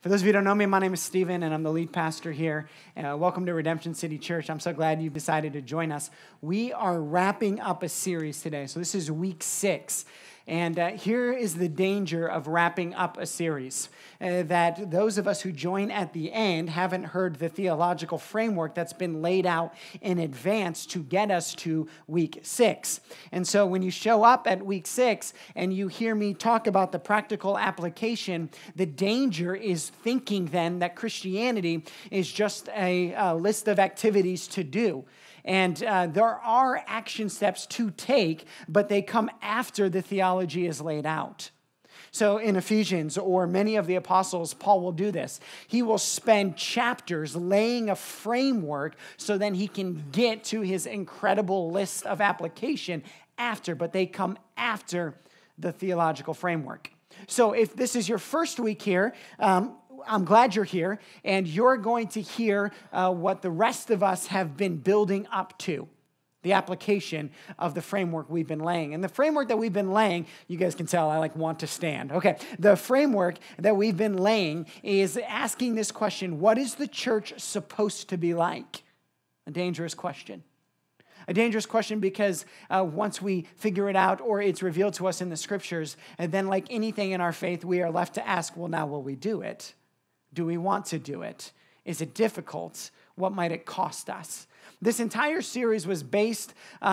For those of you who don't know me, my name is Stephen, and I'm the lead pastor here. Welcome to Redemption City Church. I'm so glad you've decided to join us. We are wrapping up a series today, so this is week 6. And here is the danger of wrapping up a series, that those of us who join at the end haven't heard the theological framework that's been laid out in advance to get us to week 6. And so when you show up at week 6 and you hear me talk about the practical application, the danger is thinking then that Christianity is just a list of activities to do. And there are action steps to take, but they come after the theology is laid out. So in Ephesians, or many of the apostles, Paul will do this. He will spend chapters laying a framework so then he can get to his incredible list of application after, but they come after the theological framework. So if this is your first week here, I'm glad you're here, and you're going to hear what the rest of us have been building up to, the application of the framework we've been laying. And the framework that we've been laying, you guys can tell I want to stand. Okay, the framework that we've been laying is asking this question: what is the church supposed to be like? A dangerous question. A dangerous question because once we figure it out or it's revealed to us in the scriptures, and then like anything in our faith, we are left to ask, well, now will we do it? Do we want to do it? Is it difficult? What might it cost us? This entire series was based,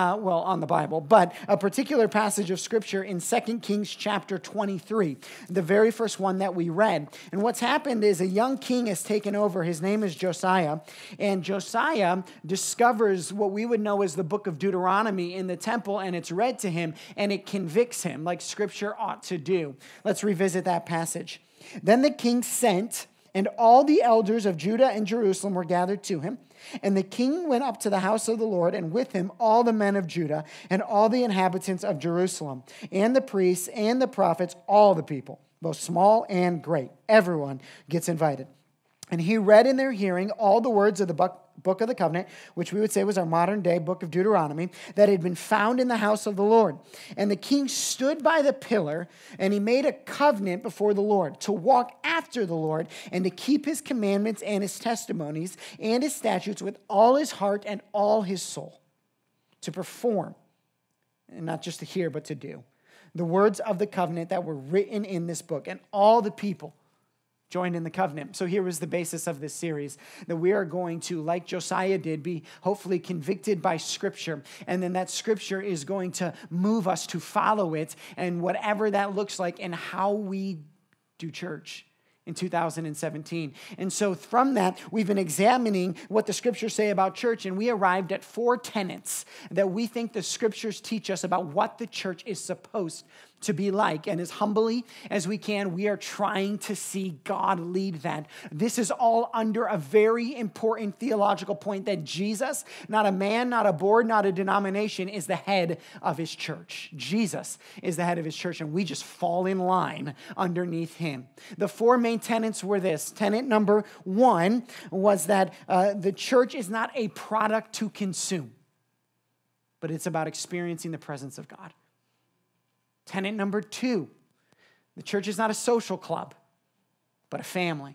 on the Bible, but a particular passage of Scripture in 2 Kings chapter 23, the very first one that we read. And what's happened is a young king has taken over. His name is Josiah, and Josiah discovers what we would know as the book of Deuteronomy in the temple, and it's read to him, and it convicts him like Scripture ought to do. Let's revisit that passage. Then the king sent, and all the elders of Judah and Jerusalem were gathered to him. And the king went up to the house of the Lord, and with him all the men of Judah and all the inhabitants of Jerusalem, and the priests and the prophets, all the people, both small and great. Everyone gets invited. And he read in their hearing all the words of the book of the covenant, which we would say was our modern day book of Deuteronomy, that had been found in the house of the Lord. And the king stood by the pillar, and he made a covenant before the Lord to walk after the Lord and to keep his commandments and his testimonies and his statutes with all his heart and all his soul, to perform, and not just to hear, but to do, the words of the covenant that were written in this book. And all the people joined in the covenant. So here was the basis of this series, that we are going to, like Josiah did, be hopefully convicted by Scripture. And then that Scripture is going to move us to follow it, and whatever that looks like and how we do church in 2017. And so from that, we've been examining what the Scriptures say about church, and we arrived at 4 tenets that we think the Scriptures teach us about what the church is supposed to be like. And as humbly as we can, we are trying to see God lead that. This is all under a very important theological point, that Jesus, not a man, not a board, not a denomination, is the head of his church. Jesus is the head of his church, and we just fall in line underneath him. The 4 main tenets were this. Tenet number 1 was that the church is not a product to consume, but it's about experiencing the presence of God. Tenet number 2, the church is not a social club, but a family.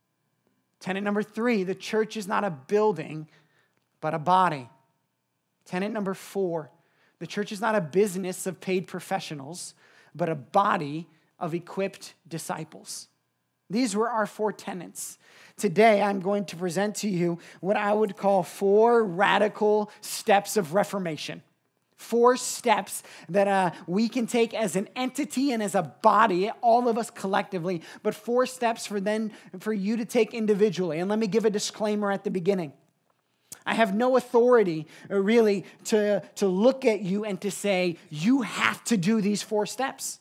Tenet number 3, the church is not a building, but a body. Tenet number 4, the church is not a business of paid professionals, but a body of equipped disciples. These were our 4 tenets. Today, I'm going to present to you what I would call 4 radical steps of reformation. 4 steps that we can take as an entity and as a body, all of us collectively, but 4 steps for you to take individually. And let me give a disclaimer at the beginning. I have no authority really to look at you and to say, you have to do these 4 steps.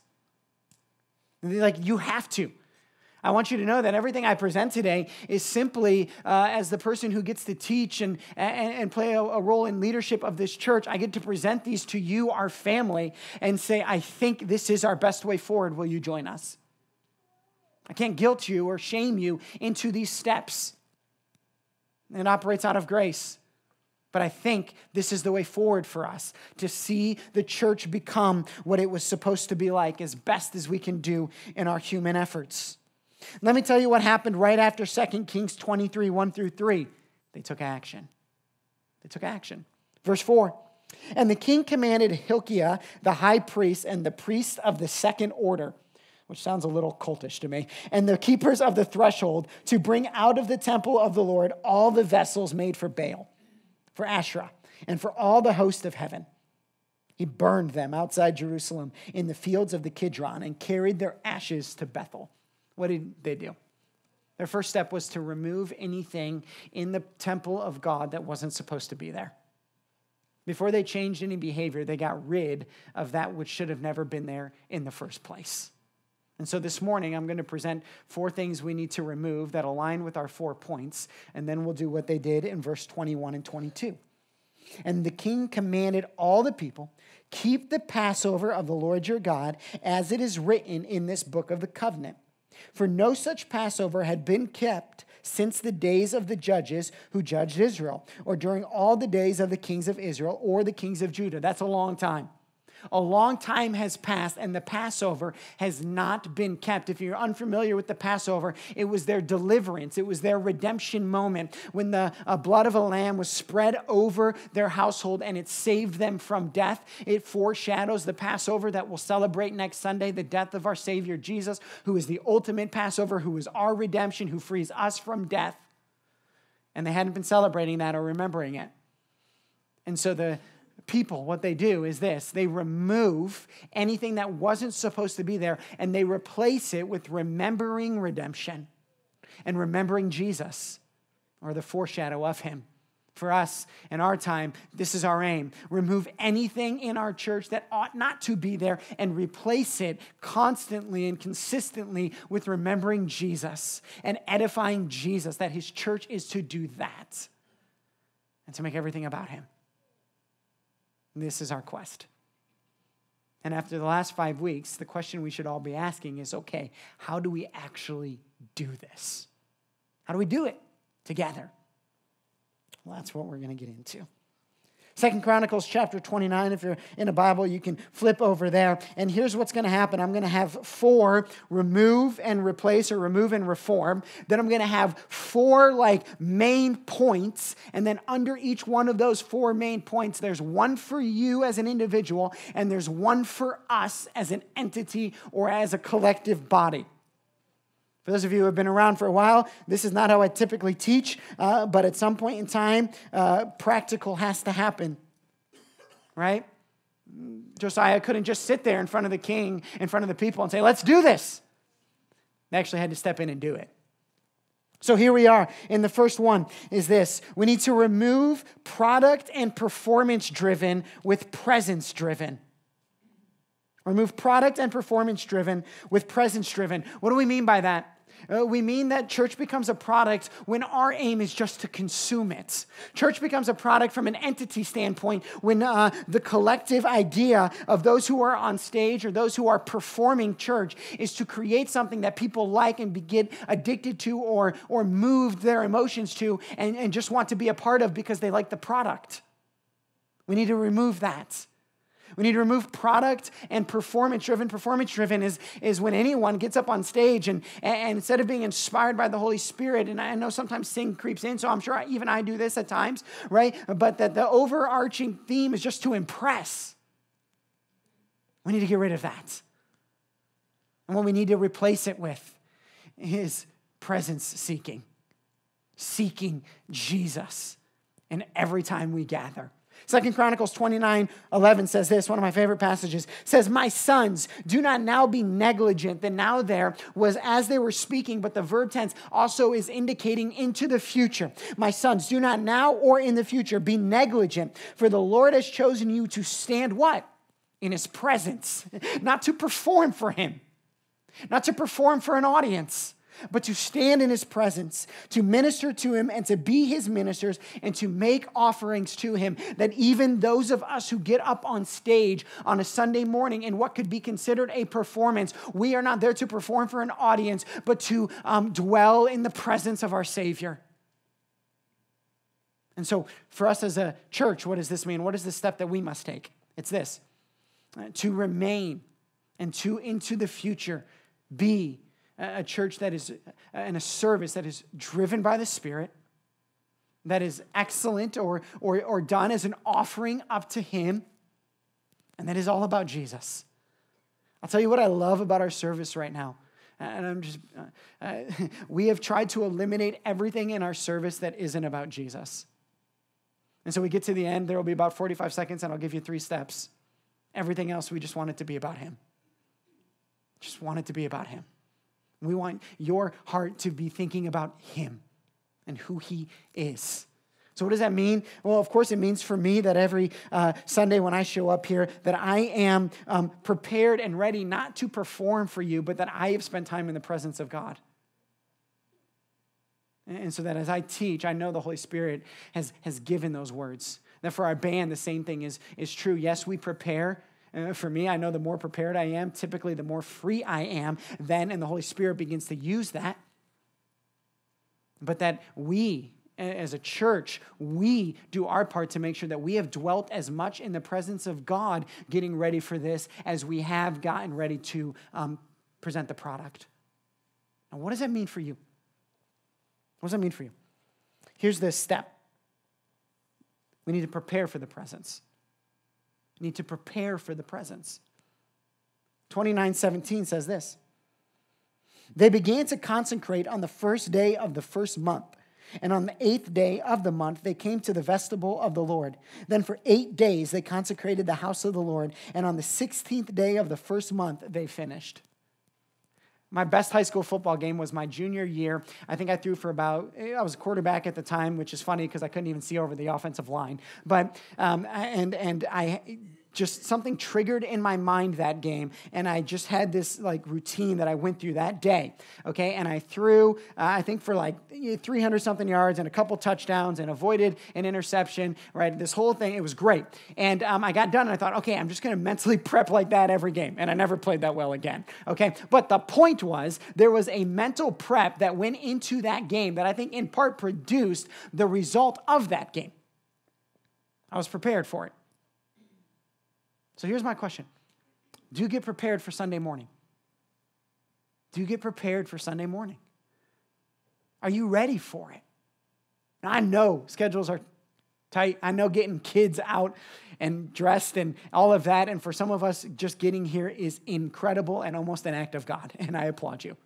Like, you have to. I want you to know that everything I present today is simply as the person who gets to teach and play a role in leadership of this church. I get to present these to you, our family, and say, I think this is our best way forward. Will you join us? I can't guilt you or shame you into these steps. It operates out of grace. But I think this is the way forward for us, to see the church become what it was supposed to be like as best as we can do in our human efforts. Let me tell you what happened right after 2 Kings 23, 1 through 3. They took action. They took action. Verse 4. And the king commanded Hilkiah, the high priest, and the priests of the second order, which sounds a little cultish to me, and the keepers of the threshold to bring out of the temple of the Lord all the vessels made for Baal, for Asherah, and for all the host of heaven. He burned them outside Jerusalem in the fields of the Kidron and carried their ashes to Bethel. What did they do? Their first step was to remove anything in the temple of God that wasn't supposed to be there. Before they changed any behavior, they got rid of that which should have never been there in the first place. And so this morning, I'm going to present 4 things we need to remove that align with our 4 points, and then we'll do what they did in verse 21 and 22. And the king commanded all the people, keep the Passover of the Lord your God, as it is written in this book of the covenant. For no such Passover had been kept since the days of the judges who judged Israel, or during all the days of the kings of Israel or the kings of Judah. That's a long time. A long time has passed, and the Passover has not been kept. If you're unfamiliar with the Passover, it was their deliverance. It was their redemption moment when the blood of a lamb was spread over their household, and it saved them from death. It foreshadows the Passover that we'll celebrate next Sunday, the death of our Savior Jesus, who is the ultimate Passover, who is our redemption, who frees us from death. And they hadn't been celebrating that or remembering it. And so the people, what they do is this: they remove anything that wasn't supposed to be there, and they replace it with remembering redemption and remembering Jesus, or the foreshadow of him. For us in our time, this is our aim. Remove anything in our church that ought not to be there and replace it constantly and consistently with remembering Jesus and edifying Jesus, that his church is to do that and to make everything about him. This is our quest. And after the last 5 weeks, the question we should all be asking is, okay, how do we actually do this? How do we do it together? Well, that's what we're going to get into. 2 Chronicles chapter 29, if you're in a Bible, you can flip over there. And here's what's going to happen. I'm going to have 4 remove and replace, or remove and reform. Then I'm going to have 4 main points. And then under each one of those 4 main points, there's one for you as an individual, and there's one for us as an entity or as a collective body. For those of you who have been around for a while, this is not how I typically teach, but at some point in time, practical has to happen, right? Josiah couldn't just sit there in front of the king, in front of the people, and say, let's do this. They actually had to step in and do it. So here we are, and the first one is this: we need to remove product and performance-driven with presence-driven. Remove product and performance-driven with presence-driven. What do we mean by that? We mean that church becomes a product when our aim is just to consume it. Church becomes a product from an entity standpoint when the collective idea of those who are on stage or those who are performing church is to create something that people like and get addicted to or moved their emotions to and just want to be a part of because they like the product. We need to remove that. We need to remove product and performance-driven. Performance-driven is when anyone gets up on stage and instead of being inspired by the Holy Spirit, and I know sometimes sin creeps in, so I'm sure even I do this at times, right? But that the overarching theme is just to impress. We need to get rid of that. And what we need to replace it with is presence-seeking. Seeking Jesus. And every time we gather. 2 Chronicles 29:11 says this, one of my favorite passages, says, my sons, do not now be negligent. The now there was as they were speaking, but the verb tense also is indicating into the future. My sons, do not now or in the future be negligent, for the Lord has chosen you to stand what? In his presence. Not to perform for him. Not to perform for an audience, but to stand in his presence, to minister to him and to be his ministers and to make offerings to him, that even those of us who get up on stage on a Sunday morning in what could be considered a performance, we are not there to perform for an audience, but to dwell in the presence of our Savior. And so for us as a church, what does this mean? What is the step that we must take? It's this: to remain and to into the future be a church that is, and a service that is driven by the Spirit, that is excellent or done as an offering up to Him, and that is all about Jesus. I'll tell you what I love about our service right now. And we have tried to eliminate everything in our service that isn't about Jesus. And so we get to the end, there will be about 45 seconds, and I'll give you 3 steps. Everything else, we just want it to be about Him. Just want it to be about Him. We want your heart to be thinking about Him and who He is. So what does that mean? Well, of course, it means for me that every Sunday when I show up here, that I am prepared and ready not to perform for you, but that I have spent time in the presence of God. And so that as I teach, I know the Holy Spirit has given those words. That for our band, the same thing is true. Yes, we prepare. For me, I know the more prepared I am, typically the more free I am then, and the Holy Spirit begins to use that. But that we, as a church, we do our part to make sure that we have dwelt as much in the presence of God getting ready for this as we have gotten ready to present the product. Now, what does that mean for you? What does that mean for you? Here's the step. We need to prepare for the presence. We need to prepare for the presence. 29:17 says this. They began to consecrate on the first day of the first month. And on the 8th day of the month, they came to the vestibule of the Lord. Then for 8 days, they consecrated the house of the Lord. And on the 16th day of the first month, they finished. My best high school football game was my junior year. I think I threw for I was a quarterback at the time, which is funny because I couldn't even see over the offensive line. But, just something triggered in my mind that game, and I just had this routine that I went through that day, okay? And I threw, I think for 300-something yards and a couple touchdowns and avoided an interception, right? This whole thing, it was great. And I got done, and I thought, okay, I'm just going to mentally prep like that every game, and I never played that well again, okay? But the point was, there was a mental prep that went into that game that I think in part produced the result of that game. I was prepared for it. So here's my question. Do you get prepared for Sunday morning? Do you get prepared for Sunday morning? Are you ready for it? Now, I know schedules are tight. I know getting kids out and dressed and all of that. And for some of us, just getting here is incredible and almost an act of God. And I applaud you.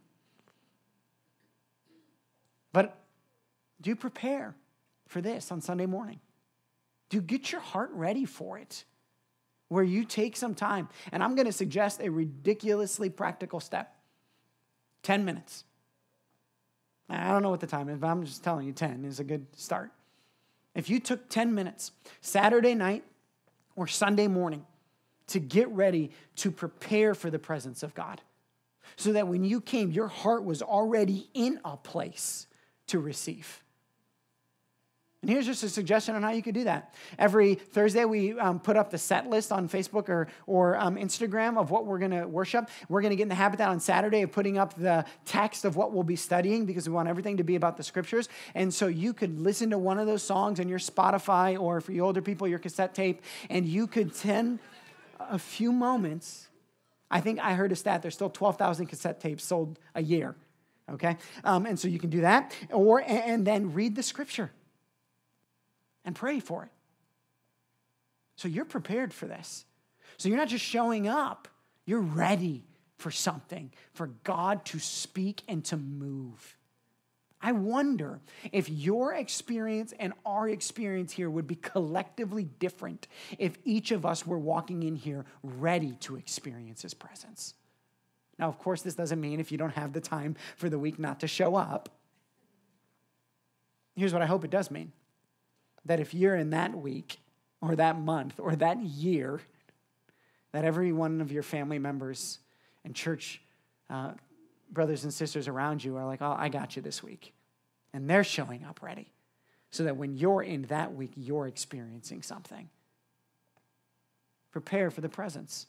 But do you prepare for this on Sunday morning? Do you get your heart ready for it? Where you take some time, and I'm going to suggest a ridiculously practical step. 10 minutes. I don't know what the time is, but I'm just telling you 10 is a good start. If you took 10 minutes Saturday night or Sunday morning to get ready to prepare for the presence of God, so that when you came, your heart was already in a place to receive. And here's just a suggestion on how you could do that. Every Thursday, we put up the set list on Facebook or Instagram of what we're going to worship. We're going to get in the habit that on Saturday of putting up the text of what we'll be studying because we want everything to be about the scriptures. And so you could listen to one of those songs on your Spotify or for you older people, your cassette tape, and you could spend a few moments. I think I heard a stat, there's still 12,000 cassette tapes sold a year, okay? And so you can do that, and then read the scripture. And pray for it. So you're prepared for this. So you're not just showing up. You're ready for something, for God to speak and to move. I wonder if your experience and our experience here would be collectively different if each of us were walking in here ready to experience His presence. Now, of course, this doesn't mean if you don't have the time for the week not to show up. Here's what I hope it does mean. That if you're in that week or that month or that year, that every one of your family members and church brothers and sisters around you are like, oh, I got you this week. And they're showing up ready. So that when you're in that week, you're experiencing something. Prepare for the presence.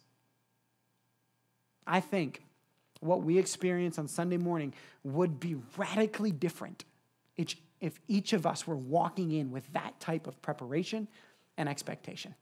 I think what we experience on Sunday morning would be radically different if each of us were walking in with that type of preparation and expectation.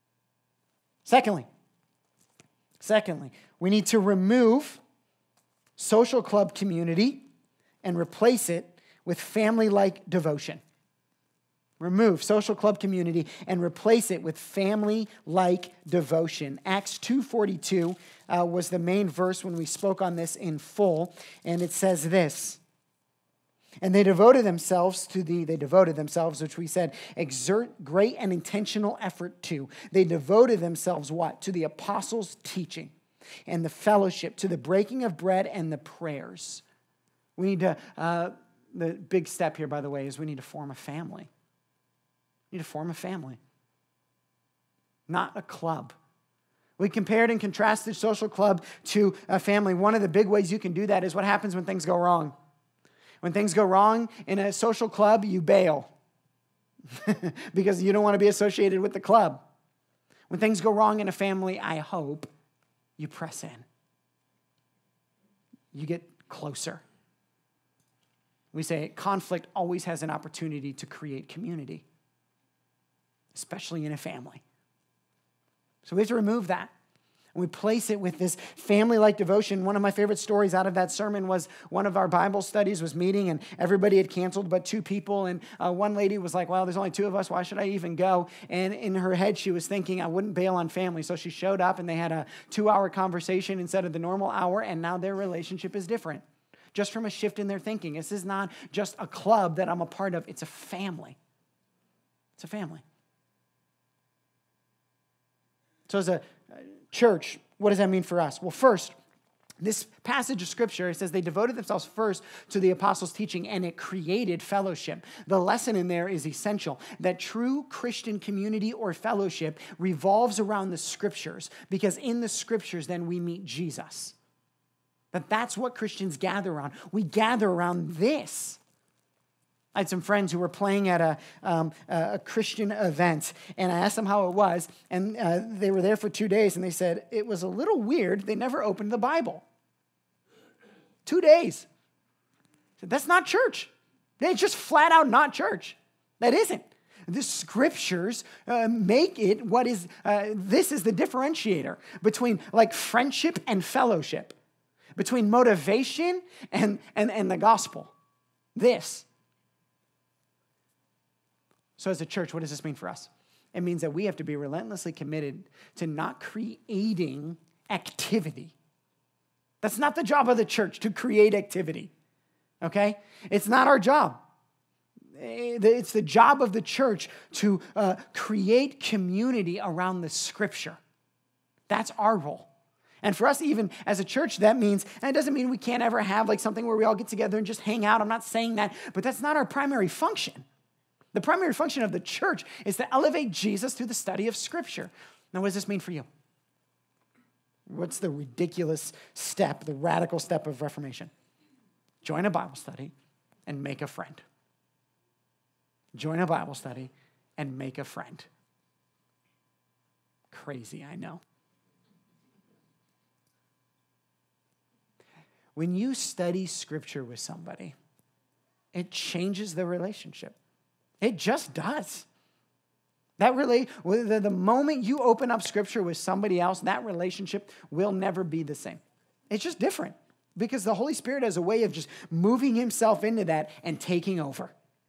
Secondly, we need to remove social club community and replace it with family-like devotion. Remove social club community and replace it with family-like devotion. Acts 2:42 was the main verse when we spoke on this in full, and it says this. And they devoted themselves, which we said, exert great and intentional effort to. They devoted themselves what? To the apostles' teaching and the fellowship, to the breaking of bread and the prayers. We need to, the big step here, by the way, is we need to form a family. We need to form a family, not a club. We compared and contrasted social club to a family. One of the big ways you can do that is what happens when things go wrong. When things go wrong in a social club, you bail because you don't want to be associated with the club. When things go wrong in a family, I hope you press in. You get closer. We say conflict always has an opportunity to create community, especially in a family. So we have to remove that. And we place it with this family-like devotion. One of my favorite stories out of that sermon was one of our Bible studies was meeting, and everybody had canceled but two people. And one lady was like, well, there's only two of us. Why should I even go? And in her head, she was thinking, I wouldn't bail on family. So she showed up, and they had a 2-hour conversation instead of the normal hour, and now their relationship is different. Just from a shift in their thinking. This is not just a club that I'm a part of. It's a family. It's a family. So as a church, what does that mean for us? Well, first, this passage of Scripture, it says they devoted themselves first to the apostles' teaching, and it created fellowship. The lesson in there is essential, that true Christian community or fellowship revolves around the Scriptures, because in the Scriptures, then we meet Jesus. That's what Christians gather around. We gather around this. I had some friends who were playing at a Christian event, and I asked them how it was, and they were there for 2 days, and they said, it was a little weird. They never opened the Bible. 2 days. I said, that's not church. It's just flat out not church. That isn't. The Scriptures make it what is, this is the differentiator between like friendship and fellowship, between motivation and the gospel. This. So as a church, what does this mean for us? It means that we have to be relentlessly committed to not creating activity. That's not the job of the church, to create activity, okay? It's not our job. It's the job of the church to create community around the Scripture. That's our role. And for us, even as a church, that means, and it doesn't mean we can't ever have like something where we all get together and just hang out. I'm not saying that, but that's not our primary function. The primary function of the church is to elevate Jesus through the study of Scripture. Now, what does this mean for you? What's the ridiculous step, the radical step of Reformation? Join a Bible study and make a friend. Join a Bible study and make a friend. Crazy, I know. When you study Scripture with somebody, it changes the relationship. It just does. The moment you open up Scripture with somebody else, that relationship will never be the same. It's just different because the Holy Spirit has a way of just moving himself into that and taking over.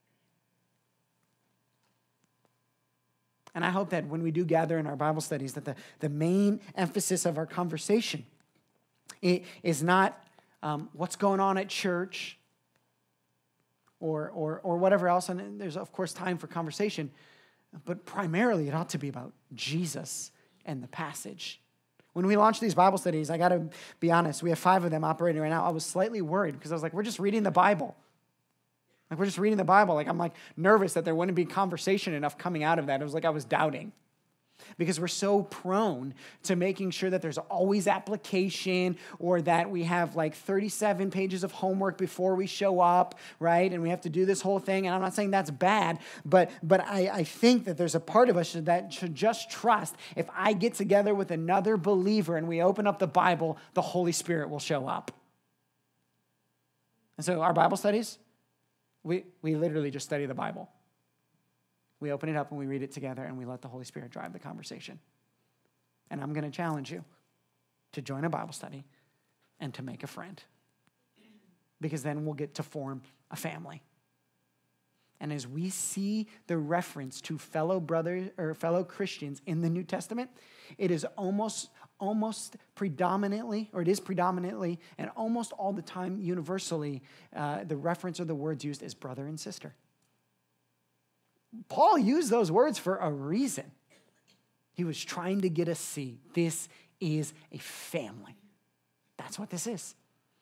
And I hope that when we do gather in our Bible studies, that the main emphasis of our conversation is not what's going on at church, or whatever else, and there's, of course, time for conversation, but primarily it ought to be about Jesus and the passage. When we launched these Bible studies, I got to be honest, we have 5 of them operating right now. I was slightly worried because I was like, we're just reading the Bible. We're just reading the Bible. I'm nervous that there wouldn't be conversation enough coming out of that. It was like I was doubting. Because we're so prone to making sure that there's always application, or that we have 37 pages of homework before we show up, right? And we have to do this whole thing. And I'm not saying that's bad, but I think that there's a part of us that should just trust if I get together with another believer and we open up the Bible, the Holy Spirit will show up. And so our Bible studies, we literally just study the Bible. We open it up and we read it together and we let the Holy Spirit drive the conversation. And I'm going to challenge you to join a Bible study and to make a friend. because then we'll get to form a family. And as we see the reference to fellow brothers or fellow Christians in the New Testament, it is almost predominantly, or it is predominantly and almost all the time universally, the reference or the words used is brother and sister. Paul used those words for a reason. He was trying to get us to see this is a family. That's what this is.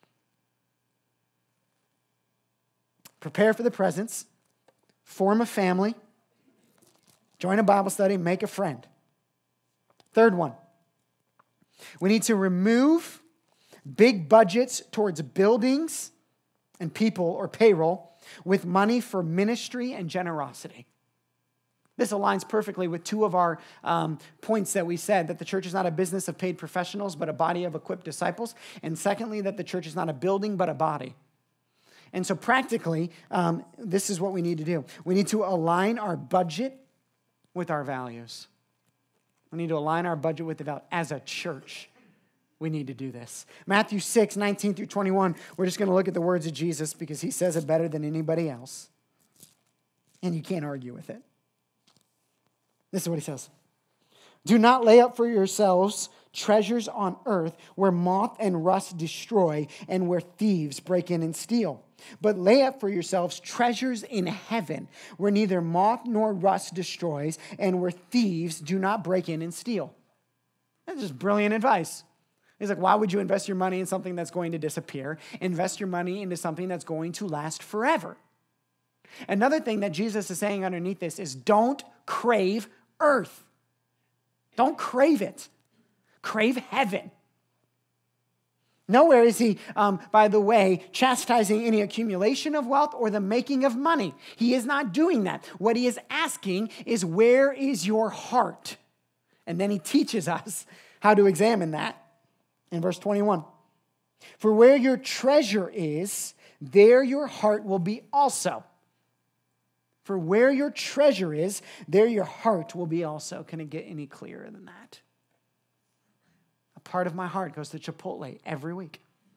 Prepare for the presence. Form a family, join a Bible study, make a friend. Third one, we need to remove big budgets towards buildings and people or payroll with money for ministry and generosity. This aligns perfectly with two of our points that we said, that the church is not a business of paid professionals, but a body of equipped disciples. And secondly, that the church is not a building, but a body. And so practically, this is what we need to do. We need to align our budget with our values. We need to align our budget with the value. As a church, we need to do this. Matthew 6, 19 through 21, we're just going to look at the words of Jesus because he says it better than anybody else. And you can't argue with it. This is what he says. Do not lay up for yourselves treasures on earth where moth and rust destroy and where thieves break in and steal. But lay up for yourselves treasures in heaven where neither moth nor rust destroys and where thieves do not break in and steal. That's just brilliant advice. He's like, why would you invest your money in something that's going to disappear? Invest your money into something that's going to last forever. Another thing that Jesus is saying underneath this is don't crave earth. Don't crave it. Crave heaven. Nowhere is he, by the way, chastising any accumulation of wealth or the making of money. He is not doing that. What he is asking is, where is your heart? And then he teaches us how to examine that in verse 21. For where your treasure is, there your heart will be also. For where your treasure is, there your heart will be also. Can it get any clearer than that? A part of my heart goes to Chipotle every week.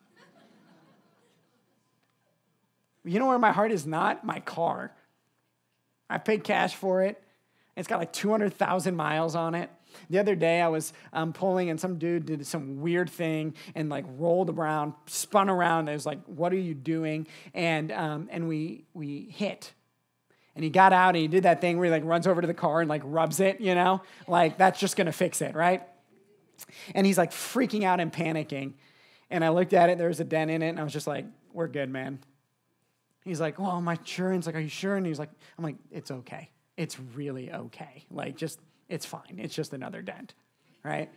You know where my heart is not? My car. I paid cash for it. It's got like 200,000 miles on it. The other day I was pulling and some dude did some weird thing and like rolled around, spun around. I was like, what are you doing? And we hit. And he got out and he did that thing where he like runs over to the car and like rubs it, you know? Like that's just going to fix it, right? And he's like freaking out and panicking. And I looked at it, there was a dent in it, and I was just like, we're good, man. He's like, well, my insurance, like, are you sure? And I'm like, it's okay. It's really okay. Like, just, it's fine. It's just another dent, right?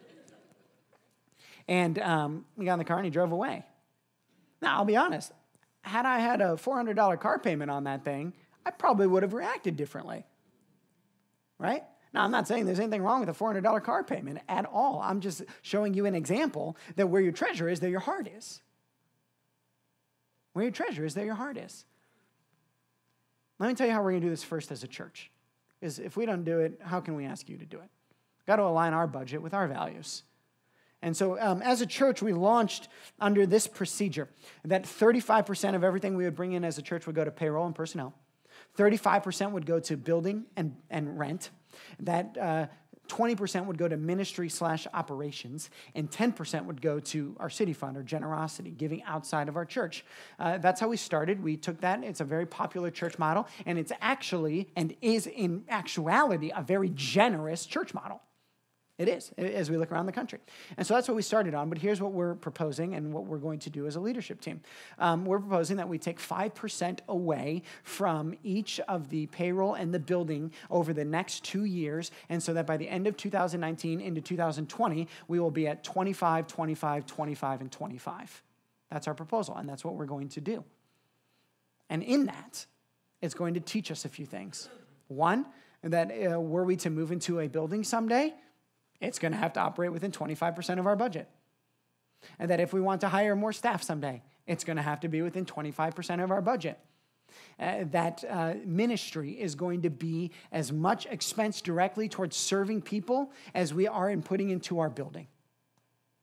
And we got in the car and he drove away. Now, I'll be honest. Had I had a $400 car payment on that thing, I probably would have reacted differently, right? Now, I'm not saying there's anything wrong with a $400 car payment at all. I'm just showing you an example that where your treasure is, there your heart is. Where your treasure is, there your heart is. Let me tell you how we're going to do this first as a church. Because if we don't do it, how can we ask you to do it? We've got to align our budget with our values. And so as a church, we launched under this procedure that 35% of everything we would bring in as a church would go to payroll and personnel. 35% would go to building and rent. That 20% would go to ministry/operations, and 10% would go to our city fund or generosity, giving outside of our church. That's how we started. We took that. It's a very popular church model, and it's actually, and is in actuality, a very generous church model. It is, as we look around the country. And so that's what we started on, but here's what we're proposing and what we're going to do as a leadership team. We're proposing that we take 5% away from each of the payroll and the building over the next 2 years, and so that by the end of 2019 into 2020, we will be at 25, 25, 25, and 25. That's our proposal, and that's what we're going to do. And in that, it's going to teach us a few things. One, that were we to move into a building someday, it's going to have to operate within 25% of our budget. And that if we want to hire more staff someday, it's going to have to be within 25% of our budget. That ministry is going to be as much expense directly towards serving people as we are in putting into our building.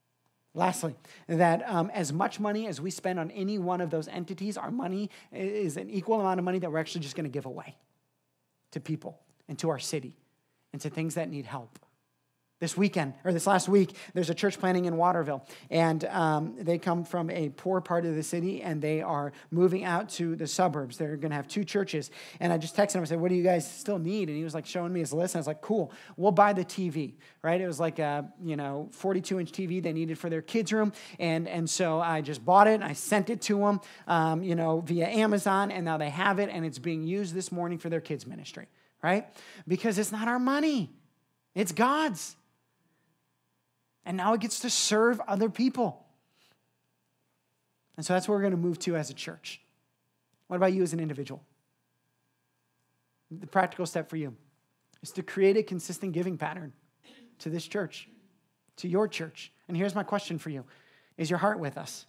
Lastly, that as much money as we spend on any one of those entities, our money is an equal amount of money that we're actually just going to give away to people and to our city and to things that need help. This last week, there's a church planting in Waterville, and they come from a poor part of the city, and they are moving out to the suburbs. They're going to have 2 churches, and I just texted him. I said, "What do you guys still need?" And he was like showing me his list, and I was like, "Cool, we'll buy the TV." Right? It was like a 42-inch TV they needed for their kids' room, and so I just bought it, and I sent it to them, via Amazon, and now they have it, and it's being used this morning for their kids' ministry. Right? Because it's not our money; it's God's. And now it gets to serve other people. And so that's where we're going to move to as a church. What about you as an individual? The practical step for you is to create a consistent giving pattern to this church, to your church. And here's my question for you. Is your heart with us?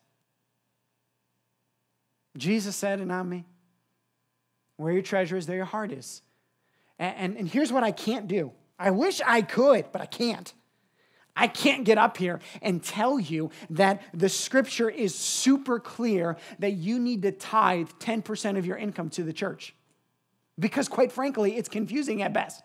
Jesus said, and not me, where your treasure is, there your heart is. And here's what I can't do. I wish I could, but I can't. I can't get up here and tell you that the scripture is super clear that you need to tithe 10% of your income to the church. Because quite frankly, it's confusing at best.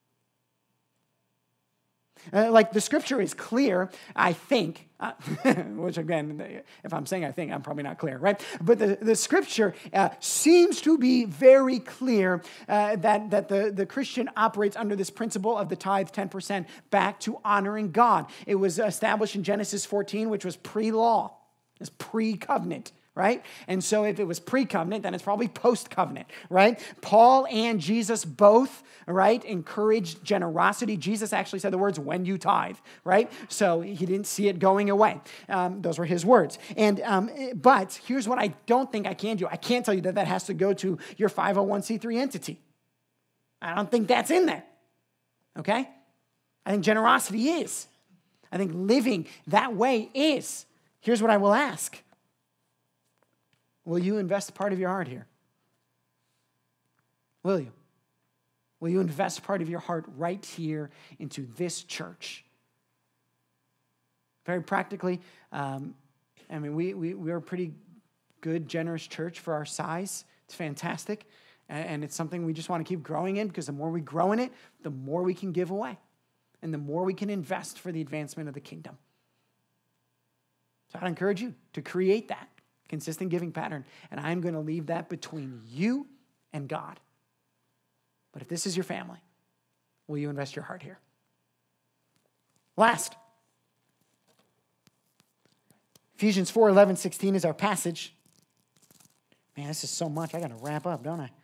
The scripture is clear, I think, which again, if I'm saying I think, I'm probably not clear, right? But the scripture seems to be very clear that the Christian operates under this principle of the tithe 10% back to honoring God. It was established in Genesis 14, which was pre-law. It's pre-covenant. Right? And so if it was pre-covenant, then it's probably post-covenant, right? Paul and Jesus both, right, encouraged generosity. Jesus actually said the words, "when you tithe," right? So he didn't see it going away. Those were his words. But here's what I don't think I can do. I can't tell you that has to go to your 501c3 entity. I don't think that's in there, okay? I think generosity is. I think living that way is. Here's what I will ask. Will you invest a part of your heart here? Will you? Will you invest part of your heart right here into this church? Very practically, we're a pretty good, generous church for our size. It's fantastic. And it's something we just want to keep growing in, because the more we grow in it, the more we can give away. And the more we can invest for the advancement of the kingdom. So I'd encourage you to create that consistent giving pattern. And I'm going to leave that between you and God. But if this is your family, will you invest your heart here? Last, Ephesians 4:11-16 is our passage. Man, this is so much. I got to wrap up, don't I?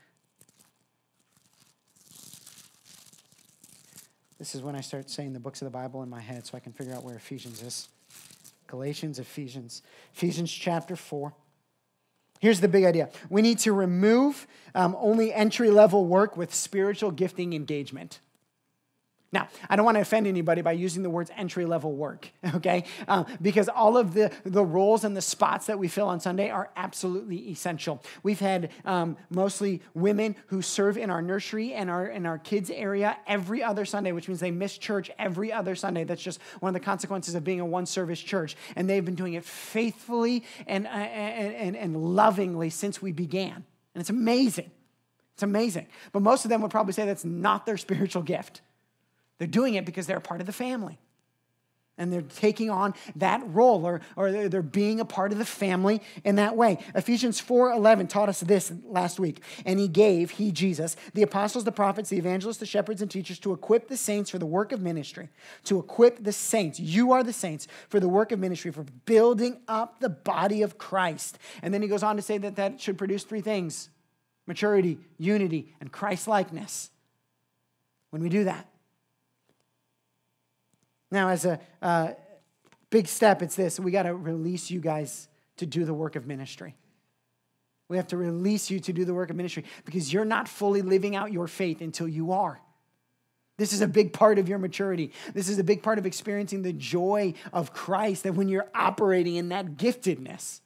This is when I start saying the books of the Bible in my head so I can figure out where Ephesians is. Galatians, Ephesians chapter 4. Here's the big idea. We need to remove only entry-level work with spiritual gifting engagement. Now, I don't want to offend anybody by using the words entry-level work, okay? Because all of the roles and the spots that we fill on Sunday are absolutely essential. We've had mostly women who serve in our nursery and in our kids area every other Sunday, which means they miss church every other Sunday. That's just one of the consequences of being a one-service church. And they've been doing it faithfully and lovingly since we began. And it's amazing. It's amazing. But most of them would probably say that's not their spiritual gift. They're doing it because they're a part of the family. And they're taking on that role, or they're being a part of the family in that way. Ephesians 4:11 taught us this last week. And he, Jesus, the apostles, the prophets, the evangelists, the shepherds, and teachers to equip the saints for the work of ministry. To equip the saints, you are the saints, for the work of ministry, for building up the body of Christ. And then he goes on to say that should produce 3 things: maturity, unity, and Christ-likeness. When we do that. Now, as a big step, it's this. We got to release you guys to do the work of ministry. We have to release you to do the work of ministry because you're not fully living out your faith until you are. This is a big part of your maturity. This is a big part of experiencing the joy of Christ, that when you're operating in that giftedness.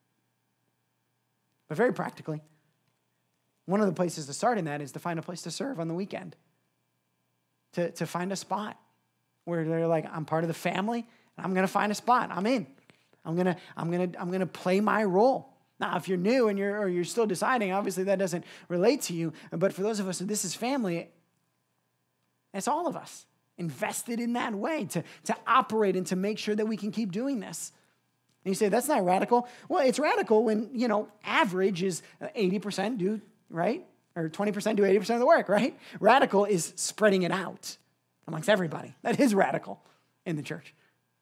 But very practically, one of the places to start in that is to find a place to serve on the weekend. To find a spot where they're like, I'm part of the family, I'm going to find a spot. I'm in. I'm going to play my role. Now, if you're new and you're still deciding, obviously that doesn't relate to you. But for those of us who this is family, it's all of us invested in that way to operate and to make sure that we can keep doing this. And you say, that's not radical. Well, it's radical when, average is 80% do, right? Or 20% do 80% of the work, right? Radical is spreading it out amongst everybody. That is radical in the church.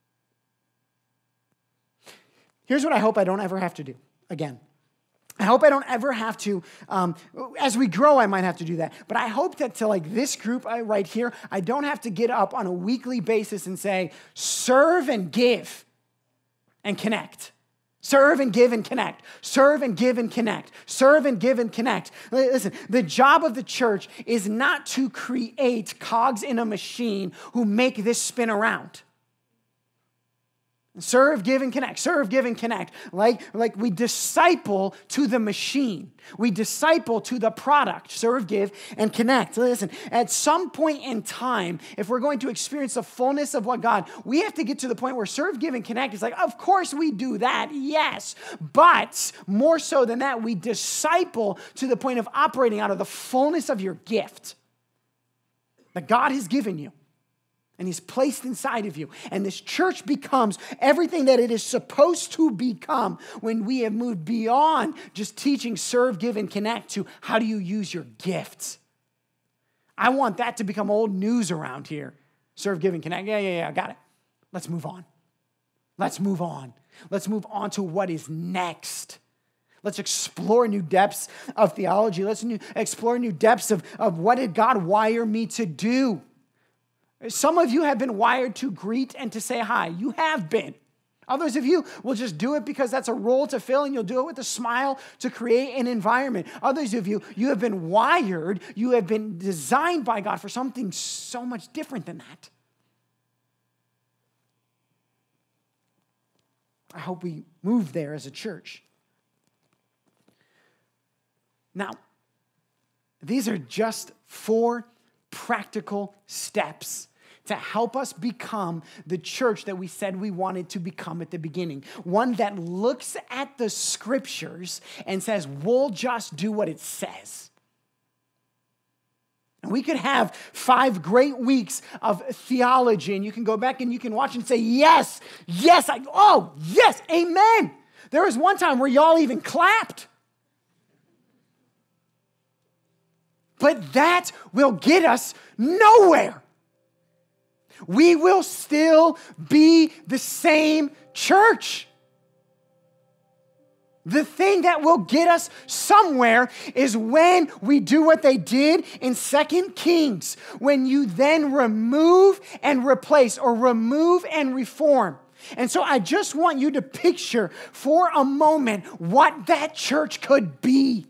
Here's what I hope I don't ever have to do again. I hope I don't ever have to, as we grow, I might have to do that. But I hope that to this group right here, I don't have to get up on a weekly basis and say, serve and give and connect. Serve and give and connect. Serve and give and connect. Serve and give and connect. Listen, the job of the church is not to create cogs in a machine who make this spin around. Serve, give, and connect. Serve, give, and connect. Like we disciple to the machine. We disciple to the product. Serve, give, and connect. Listen, at some point in time, if we're going to experience the fullness of what God, we have to get to the point where serve, give, and connect is of course we do that, yes. But more so than that, we disciple to the point of operating out of the fullness of your gift that God has given you. And he's placed inside of you. And this church becomes everything that it is supposed to become when we have moved beyond just teaching, serve, give, and connect to how do you use your gifts. I want that to become old news around here. Serve, give, and connect. Yeah, got it. Let's move on. Let's move on. Let's move on to what is next. Let's explore new depths of theology. Let's explore new depths of what did God wire me to do. Some of you have been wired to greet and to say hi. You have been. Others of you will just do it because that's a role to fill, and you'll do it with a smile to create an environment. Others of you, you have been wired, you have been designed by God for something so much different than that. I hope we move there as a church. Now, these are just 4 practical steps to help us become the church that we said we wanted to become at the beginning. One that looks at the scriptures and says, we'll just do what it says. And we could have 5 great weeks of theology, and you can go back and you can watch and say, yes, amen. There was one time where y'all even clapped. But that will get us nowhere. We will still be the same church. The thing that will get us somewhere is when we do what they did in 2 Kings, when you then remove and replace or remove and reform. And so I just want you to picture for a moment what that church could be.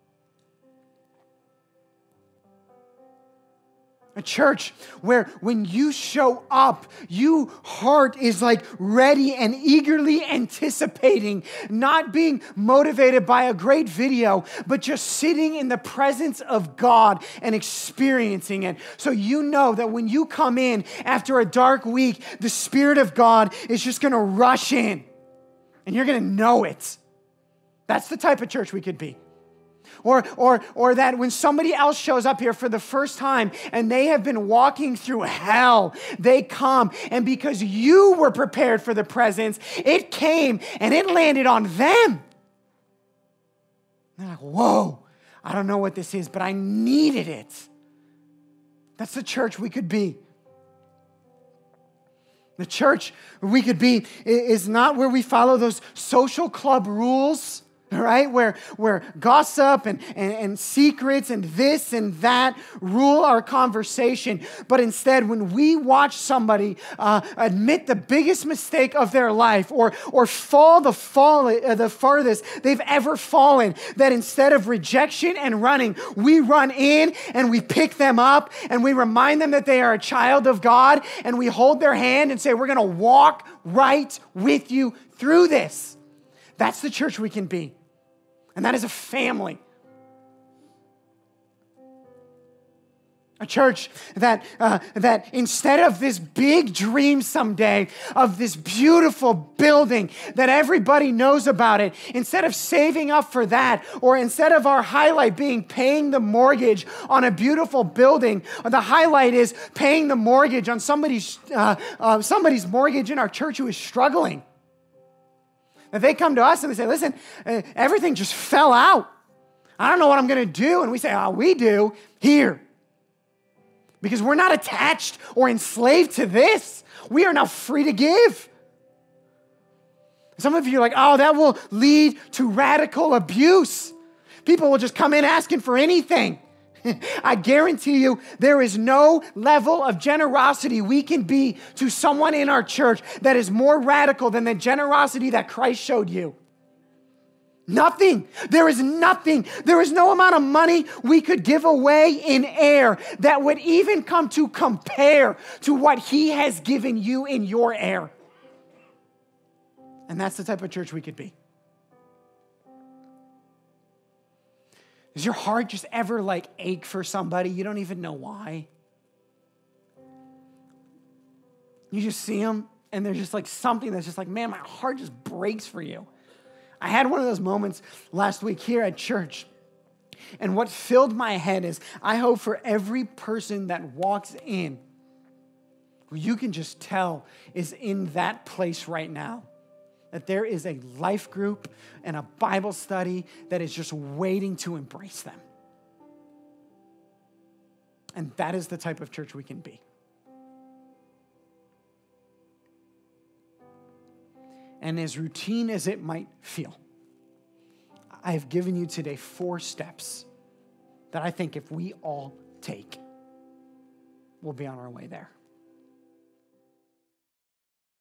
A church where when you show up, your heart is ready and eagerly anticipating, not being motivated by a great video, but just sitting in the presence of God and experiencing it. So you know that when you come in after a dark week, the Spirit of God is just going to rush in and you're going to know it. That's the type of church we could be. Or that when somebody else shows up here for the first time and they have been walking through hell, they come, and because you were prepared for the presence, it came and it landed on them. They're like, whoa, I don't know what this is, but I needed it. That's the church we could be. The church we could be is not where we follow those social club rules, right? Where gossip and secrets and this and that rule our conversation. But instead, when we watch somebody admit the biggest mistake of their life or fall the farthest they've ever fallen, that instead of rejection and running, we run in and we pick them up and we remind them that they are a child of God, and we hold their hand and say, we're going to walk right with you through this. That's the church we can be. And that is a family. A church that instead of this big dream someday of this beautiful building that everybody knows about it, instead of saving up for that, or instead of our highlight being paying the mortgage on a beautiful building, the highlight is paying the mortgage on somebody's mortgage in our church who is struggling. That they come to us and they say, listen, everything just fell out. I don't know what I'm going to do. And we say, we do. Here. Because we're not attached or enslaved to this. We are now free to give. Some of you are like, that will lead to radical abuse. People will just come in asking for anything. I guarantee you there is no level of generosity we can be to someone in our church that is more radical than the generosity that Christ showed you. Nothing. There is nothing. There is no amount of money we could give away in air that would even come to compare to what he has given you in your air. And that's the type of church we could be. Does your heart just ever ache for somebody? You don't even know why. You just see them and there's just something that's just man, my heart just breaks for you. I had one of those moments last week here at church. And what filled my head is I hope for every person that walks in, who you can just tell is in that place right now, that there is a life group and a Bible study that is just waiting to embrace them. And that is the type of church we can be. And as routine as it might feel, I have given you today 4 steps that I think if we all take, we'll be on our way there.